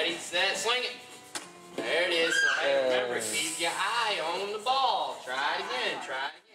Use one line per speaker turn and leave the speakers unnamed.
Ready, set, swing it. There it is. So hey, remember, keep your eye on the ball. Try it again. Try it again.